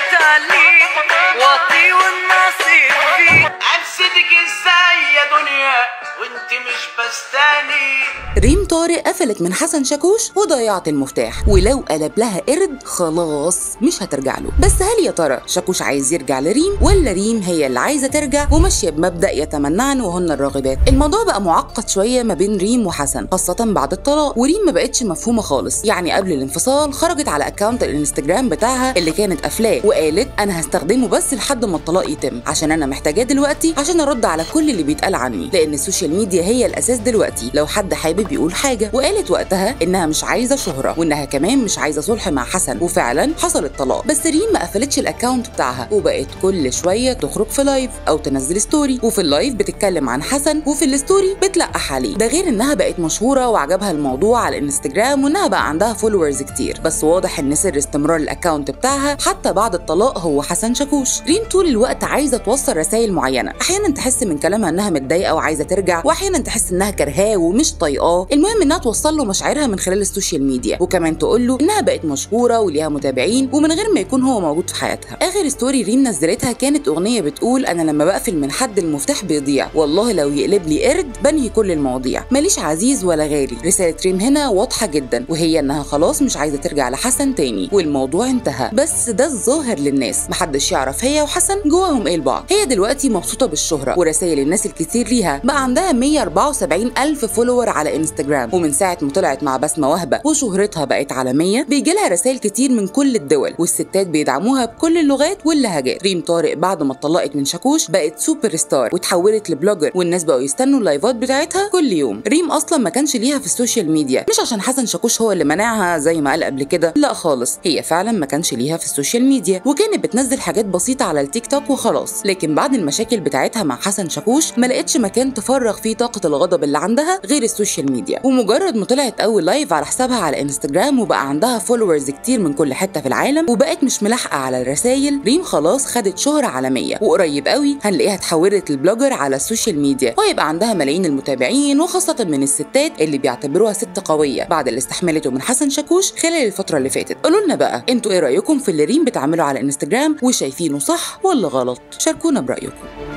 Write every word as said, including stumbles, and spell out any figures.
عليك واطي والنصيب فيك. امسكك ازاي يا دنيا وانت مش بستاني. ريم طارق قفلت من حسن شاكوش وضيعت المفتاح، ولو قلب لها قرد خلاص مش هترجع له. بس هل يا ترى شاكوش عايز يرجع لريم ولا ريم هي اللي عايزه ترجع وماشيه بمبدا يتمنعن وهن الراغبات؟ الموضوع بقى معقد شويه ما بين ريم وحسن، خاصه بعد الطلاق، وريم ما بقتش مفهومه خالص. يعني قبل الانفصال خرجت على اكونت الانستجرام بتاعها اللي كانت قافلاه وقالت انا هستخدمه بس لحد ما الطلاق يتم، عشان انا محتاجاه دلوقتي عشان ارد على كل اللي بيتقال عني، لان السوشيال ميديا هي الاساس دلوقتي لو حد حابب يقول حاجه. وقالت وقتها انها مش عايزه شهره وانها كمان مش عايزه صلح مع حسن، وفعلا حصل الطلاق. بس ريم ما قفلتش الاكونت بتاعها وبقت كل شويه تخرج في لايف او تنزل ستوري، وفي اللايف بتتكلم عن حسن وفي الستوري بتلقح عليه. ده غير انها بقت مشهوره وعجبها الموضوع على الانستجرام وانها بقى عندها فولورز كتير. بس واضح ان سر استمرار الاكونت بتاعها حتى بعد الطلاق هو حسن شاكوش. ريم طول الوقت عايزه توصل رسائل معينه، احيانا تحس من كلامها انها متضايقه وعايزه ترجع، واحيانا تحس انها كرهاه ومش طايقاه. المهم انها توصل له مشاعرها من خلال السوشيال ميديا، وكمان تقول له انها بقت مشهوره وليها متابعين ومن غير ما يكون هو موجود في حياتها. اخر ستوري ريم نزلتها كانت اغنيه بتقول انا لما بقفل من حد المفتاح بيضيع، والله لو يقلب لي قرد بنهي كل المواضيع، ماليش عزيز ولا غالي. رساله ريم هنا واضحه جدا، وهي انها خلاص مش عايزه ترجع لحسن تاني والموضوع انتهى. بس ده الظاهر للناس، محدش يعرف هي وحسن جواهم ايه لبعض. هي دلوقتي مبسوطه بالشهره ورسائل الناس الكتير ليها، بقى عندها مية وأربعة وسبعين الف فولور على انستجرام، ومن ساعه ما طلعت مع بسمه وهبه وشهرتها بقت عالميه بيجي لها رسائل كتير من كل الدول، والستات بيدعموها بكل اللغات واللهجات. ريم طارق بعد ما اتطلقت من شاكوش بقت سوبر ستار وتحولت لبلوجر، والناس بقوا يستنوا اللايفات بتاعتها كل يوم. ريم اصلا ما كانش ليها في السوشيال ميديا، مش عشان حسن شاكوش هو اللي منعها زي ما قال قبل كده، لا خالص، هي فعلا ما كانش ليها في السوشيال ميديا وكانت بتنزل حاجات بسيطه على التيك توك وخلاص. لكن بعد المشاكل بتاعتها مع حسن شاكوش ما لقتش مكان تفرغ فيه طاقه الغضب اللي عندها غير السوشيال ميديا. ومجرد ما طلعت اول لايف على حسابها على انستجرام وبقى عندها فولورز كتير من كل حته في العالم وبقت مش ملاحقه على الرسايل، ريم خلاص خدت شهره عالميه، وقريب قوي هنلاقيها اتحولت لبلوجر على السوشيال ميديا ويبقى عندها ملايين المتابعين، وخاصه من الستات اللي بيعتبروها ست قويه بعد اللي استحملته من حسن شاكوش خلال الفتره اللي فاتت. قولوا لنا بقى انتوا ايه رايكم في اللي ريم بتعمله على انستجرام، وشايفينه صح ولا غلط؟ شاركونا برايكم.